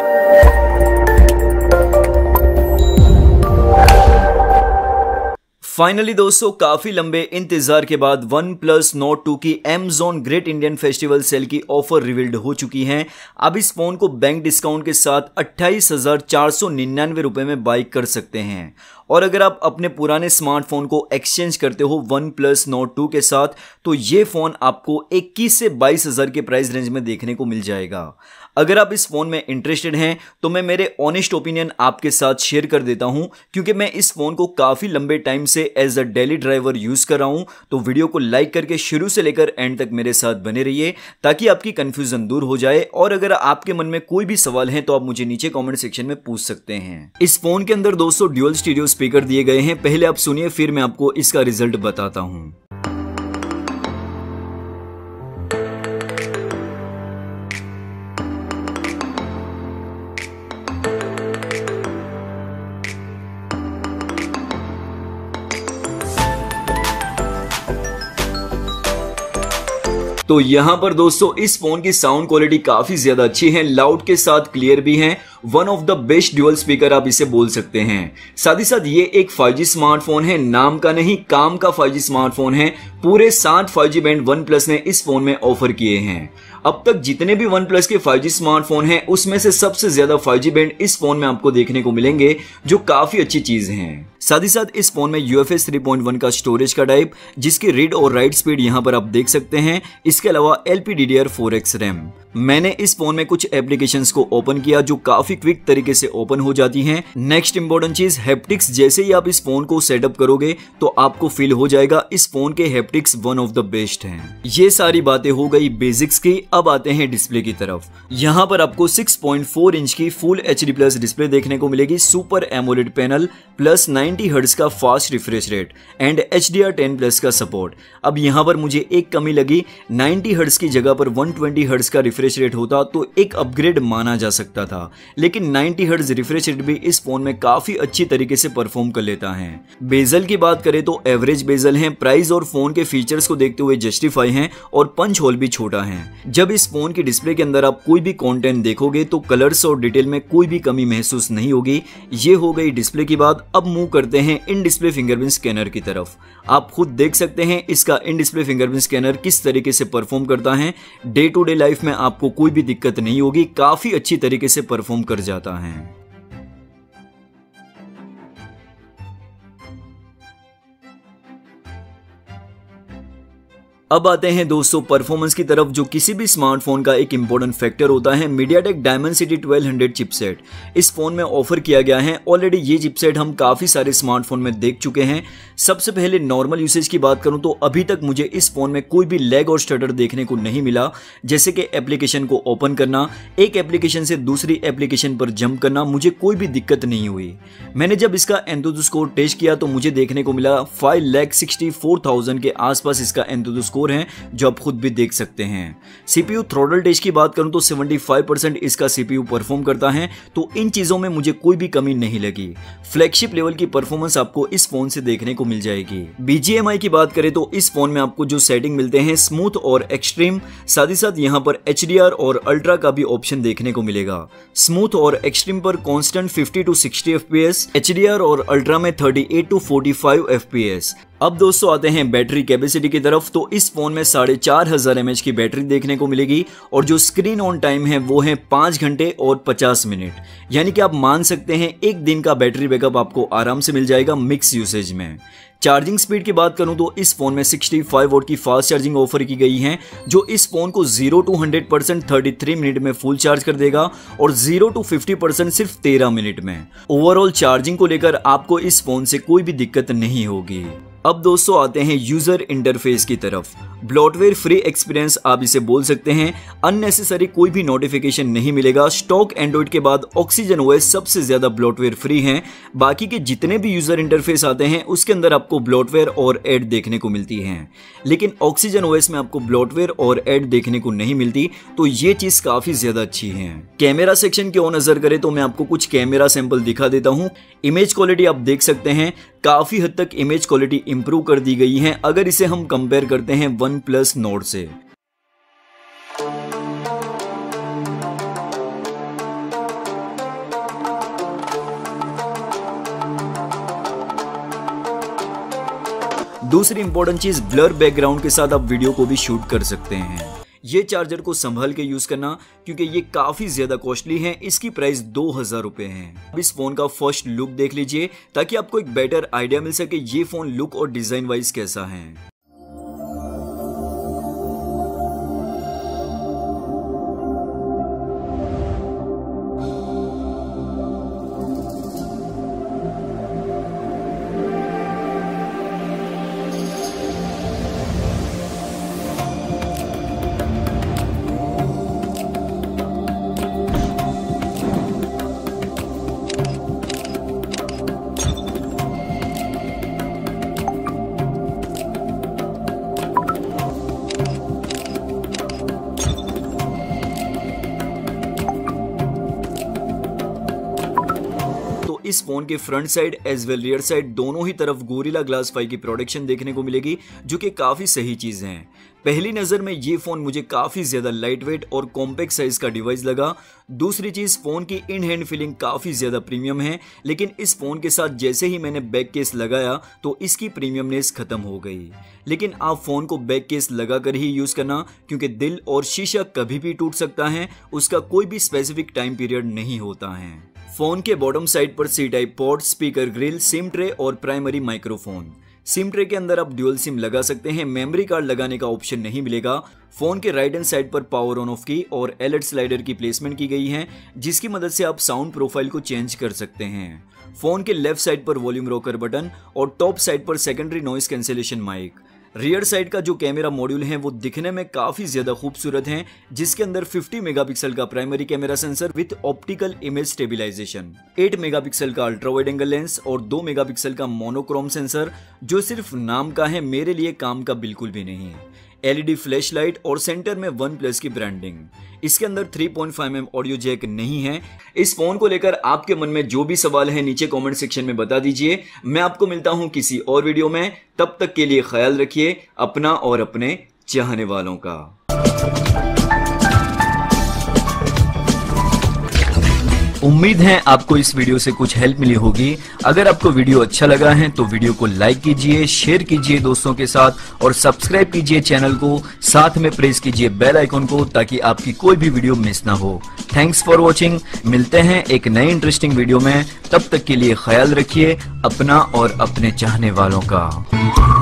Finally दोस्तों, काफी लंबे इंतजार के बाद OnePlus Nord 2 की Amazon great Indian festival sale की ऑफर रिवील्ड हो चुकी हैं। अब इस फोन को बैंक डिस्काउंट के साथ 28,499 रुपए में बाई कर सकते हैं। और अगर आप अपने पुराने स्मार्टफोन को एक्सचेंज करते हो OnePlus Nord 2 के साथ, तो ये फोन आपको 21 से 22,000 के प्राइस रेंज में देखने को मिल जाएगा। अगर आप इस फोन में इंटरेस्टेड हैं तो मैं मेरे ऑनेस्ट ओपिनियन आपके साथ शेयर कर देता हूं, क्योंकि मैं इस फोन को काफी लंबे टाइम से as a daily driver use कर रहा हूं। तो वीडियो को लाइक करके शुरू से लेकर एंड तक मेरे साथ बने रहिए ताकि आपकी कंफ्यूजन दूर हो जाए। और अगर आपके मन में कोई भी सवाल है तो आप मुझे नीचे कॉमेंट सेक्शन में पूछ सकते हैं। इस फोन के अंदर दोस्तों ड्यूअल स्टीरियो स्पीकर दिए गए हैं। पहले आप सुनिए, फिर मैं आपको इसका रिजल्ट बताता हूं। तो यहां पर दोस्तों इस फोन की साउंड क्वालिटी काफी ज्यादा अच्छी है, लाउड के साथ क्लियर भी है। One of the best dual speaker आप इसे बोल सकते हैं। साथ ही साथ ये एक 5G स्मार्टफोन है, नाम का नहीं काम का 5G स्मार्टफोन है। पूरे 60 5G बैंड OnePlus ने इस फोन में ऑफर किए हैं। अब तक जितने भी OnePlus के 5G स्मार्टफोन हैं उसमें से सबसे ज्यादा 5G बैंड इस फोन में आपको देखने को मिलेंगे, जो काफी अच्छी चीज है। साथ ही साथ इस फोन में UFS 3.1 का स्टोरेज का टाइप, जिसकी रीड और राइट स्पीड यहां पर आप देख सकते हैं। इसके अलावा LPDDR4X रैम। मैंने इस फोन में कुछ एप्लीकेशंस को ओपन किया जो काफी क्विक तरीके से ओपन हो जाती हैं। नेक्स्ट इंपॉर्टेंट चीज हैप्टिक्स, जैसे ही आप इस फोन को सेटअप करोगे तो आपको फील हो जाएगा इस फोन के haptics one of the best हैं। ये सारी बातें हो गई बेसिक्स की। अब आते हैं डिस्प्ले की तरफ। यहाँ पर आपको 6.4 इंच की फुल HD प्लस डिस्प्ले देखने को मिलेगी, super AMOLED panel plus 90 hertz का fast refresh rate and HDR10 plus का सपोर्ट। अब यहाँ पर मुझे एक कमी लगी, 90 हर्ट्ज की जगह पर 120 हर्ट्ज का रिफ्रेश रेट होता तो एक अपग्रेड माना जा सकता था, लेकिन 90 हर्ट्ज रिफ्रेश रेट भी इस फोन में काफी अच्छी तरीके से परफॉर्म कर लेता है। बेजल की बात करें तो एवरेज बेजल है, प्राइस और फोन के फीचर्स को देखते हुए जस्टिफाई है, और पंच होल भी छोटा है। जब इस फोन की डिस्प्ले के अंदर आप कोई भी कंटेंट देखोगे तो कलर्स और डिटेल में कोई भी कमी महसूस नहीं होगी। ये हो गई डिस्प्ले की बात। अब मूव करते हैं इन डिस्प्ले फिंगरप्रिंट स्कैनर की तरफ। आप खुद देख सकते हैं इसका इन डिस्प्ले फिंगरप्रिंट स्कैनर किस तरीके से परफॉर्म करता है। डे टू डे लाइफ में आपको कोई भी दिक्कत नहीं होगी, काफी अच्छी तरीके से परफॉर्म कर जाता है। अब आते हैं दोस्तों परफॉर्मेंस की तरफ, जो किसी भी स्मार्टफोन का एक इंपॉर्टेंट फैक्टर होता है। MediaTek Dimensity 1200 चिपसेट इस फोन में ऑफर किया गया है। ऑलरेडी ये चिपसेट हम काफी सारे स्मार्टफोन में देख चुके हैं। सबसे पहले नॉर्मल यूसेज की बात करूं तो अभी तक मुझे इस फोन में कोई भी लैग और स्टटर देखने को नहीं मिला, जैसे कि एप्लीकेशन को ओपन करना, एक एप्लीकेशन से दूसरी एप्लीकेशन पर जंप करना, मुझे कोई भी दिक्कत नहीं हुई। मैंने जब इसका एंथुसियास्ट स्कोर टेस्ट किया तो मुझे देखने को मिला 5,64,000 के आसपास इसका एंथुसियास्ट स्कोर है, जो आप खुद भी देख सकते हैं। CPU थ्रॉटल टेस्ट की बात करूं तो 75% इसका CPU परफॉर्म करता है, तो इन चीजों में मुझे कोई भी कमी नहीं लगी। फ्लैगशिप लेवल की परफॉर्मेंस आपको इस फोन से देखने को मिल जाएगी। BGMI की बात करें तो इस फोन में आपको जो सेटिंग मिलते हैं स्मूथ और एक्सट्रीम, साथ ही साथ यहाँ पर HDR और अल्ट्रा का भी ऑप्शन देखने को मिलेगा। स्मूथ और एक्सट्रीम पर कांस्टेंट 50 to 60 FPS, HDR और अल्ट्रा में 38 to 45 FPS। अब दोस्तों आते हैं बैटरी कैपेसिटी की तरफ। तो इस फोन में 4500 mAh की बैटरी देखने को मिलेगी, और जो स्क्रीन ऑन टाइम है वो है 5 घंटे और 50 मिनट। यानी कि आप मान सकते हैं एक दिन का बैटरी बैकअप आपको आराम से मिल जाएगा मिक्स यूसेज में। चार्जिंग स्पीड की बात करूं तो इस फोन में 65 वॉट की फास्ट चार्जिंग ऑफर की गई है, जो इस फोन को 0 to 100% 33 मिनट में फुल चार्ज कर देगा, और 0 to 50% सिर्फ 13 मिनट में। ओवरऑल चार्जिंग को लेकर आपको इस फोन से कोई भी दिक्कत नहीं होगी। अब दोस्तों आते हैं यूजर इंटरफेस की तरफ। ब्लॉटवेयर फ्री एक्सपीरियंस आप इसे बोल सकते हैं। अननेसेसरी कोई भी नोटिफिकेशन नहीं मिलेगा। स्टॉक एंड्रॉइड के बाद ऑक्सीजन ओएस सबसे ज्यादा ब्लॉटवेयर फ्री है। बाकी के जितने भी यूजर इंटरफेस आते हैं उसके अंदर आपको ब्लॉटवेयर और एड देखने को मिलती है, लेकिन ऑक्सीजन ओएस में आपको ब्लॉटवेयर और एड देखने को नहीं मिलती, तो ये चीज काफी ज्यादा अच्छी है। कैमरा सेक्शन की ओर नजर करें तो मैं आपको कुछ कैमरा सैंपल दिखा देता हूं। इमेज क्वालिटी आप देख सकते हैं, काफी हद तक इमेज क्वालिटी इंप्रूव कर दी गई है अगर इसे हम कंपेयर करते हैं OnePlus Nord से। दूसरी इंपॉर्टेंट चीज, ब्लर बैकग्राउंड के साथ आप वीडियो को भी शूट कर सकते हैं। ये चार्जर को संभाल के यूज करना क्योंकि ये काफी ज्यादा कॉस्टली है। इसकी प्राइस 2000 रुपए है। अब इस फोन का फर्स्ट लुक देख लीजिए ताकि आपको एक बेटर आइडिया मिल सके ये फोन लुक और डिजाइन वाइज कैसा है। इस फोन के front side as well rear side दोनों ही तरफ गोरिल्ला ग्लास 5 की प्रोटेक्शन देखने को मिलेगी, जो कि काफी सही चीज है। पहली नजर में ये फोन मुझे काफी ज्यादा लाइट वेट और कॉम्पैक्ट साइज का डिवाइस लगा। दूसरी चीज, फोन की इन हैंड फीलिंग काफी ज्यादा प्रीमियम है, लेकिन इस फोन के साथ जैसे ही मैंने बैक केस लगाया तो इसकी प्रीमियमनेस खत्म हो गई। लेकिन आप फोन को बैक केस लगाकर ही यूज करना, क्योंकि दिल और शीशा कभी भी टूट सकता है, उसका कोई भी स्पेसिफिक टाइम पीरियड नहीं होता है। फोन के बॉटम साइड पर C type port, speaker grill, SIM tray और प्राइमरी माइक्रोफोन। सिम ट्रे के अंदर आप ड्यूल सिम लगा सकते हैं, मेमोरी कार्ड लगाने का ऑप्शन नहीं मिलेगा। फोन के राइट हैंड साइड पर पावर ऑन ऑफ की और एलईडी स्लाइडर की प्लेसमेंट की गई है, जिसकी मदद से आप साउंड प्रोफाइल को चेंज कर सकते हैं। फोन के लेफ्ट साइड पर वॉल्यूम रोकर बटन और टॉप साइड पर secondary noise cancellation mic. Rear side का जो कैमरा मॉड्यूल है वो दिखने में काफी ज्यादा खूबसूरत है, जिसके अंदर 50 मेगापिक्सल का primary camera sensor with optical image stabilisation, 8 megapixel का अल्ट्रा वाइड एंगल लेंस और 2 मेगापिक्सल का मोनोक्रोम सेंसर, जो सिर्फ नाम का है, मेरे लिए काम का बिल्कुल भी नहीं है। एलईडी फ्लैश लाइट और सेंटर में OnePlus की ब्रांडिंग। इसके अंदर 3.5mm ऑडियो जैक नहीं है। इस फोन को लेकर आपके मन में जो भी सवाल है नीचे कमेंट सेक्शन में बता दीजिए। मैं आपको मिलता हूं किसी और वीडियो में, तब तक के लिए ख्याल रखिए अपना और अपने चाहने वालों का। उम्मीद है आपको इस वीडियो से कुछ हेल्प मिली होगी। अगर आपको वीडियो अच्छा लगा है तो वीडियो को लाइक कीजिए, शेयर कीजिए दोस्तों के साथ और सब्सक्राइब कीजिए चैनल को, साथ में प्रेस कीजिए बेल आइकन को ताकि आपकी कोई भी वीडियो मिस ना हो। Thanks for watching. मिलते हैं एक नई इंटरेस्टिंग वीडियो में, तब तक के लिए ख्याल रखिए अपना और अपने चाहने वालों का।